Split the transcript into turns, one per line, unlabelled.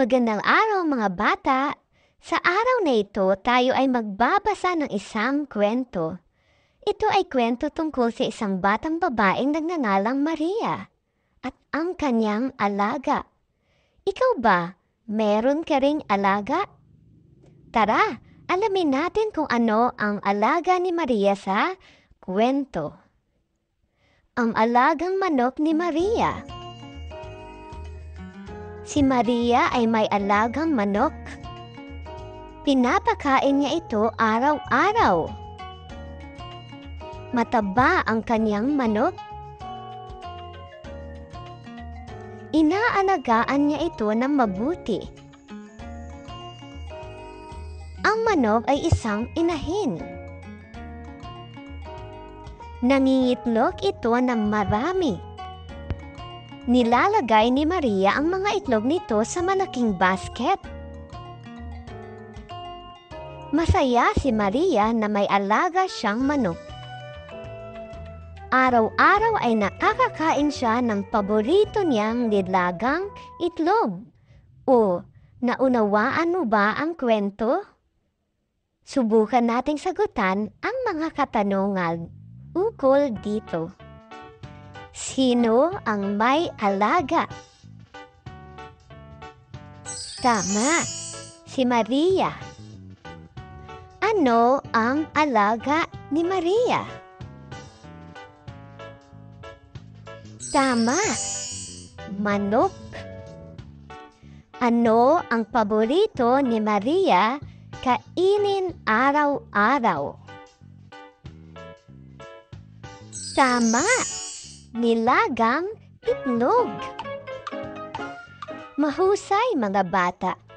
Magandang araw mga bata! Sa araw na ito, tayo ay magbabasa ng isang kwento. Ito ay kwento tungkol sa isang batang babaeng nagngangalang Maria at ang kanyang alaga. Ikaw ba, meron ka ring alaga? Tara, alamin natin kung ano ang alaga ni Maria sa kwento. Ang alagang manok ni Maria. Si Maria ay may alagang manok. Pinapakain niya ito araw-araw. Mataba ang kanyang manok. Inaalagaan niya ito ng mabuti. Ang manok ay isang inahin. Nangingitlog ito ng marami. Nilalagay ni Maria ang mga itlog nito sa malaking basket. Masaya si Maria na may alaga siyang manok. Araw-araw ay nakakakain siya ng paborito niyang nilagang itlog. O, naunawaan mo ba ang kwento? Subukan nating sagutan ang mga katanungan ukol dito. Sino ang may alaga? Tama, si Maria. Ano ang alaga ni Maria? Tama, manok. Ano ang paborito ni Maria kainin araw-araw? Tama, nilagang itlog. Mahusay mga bata.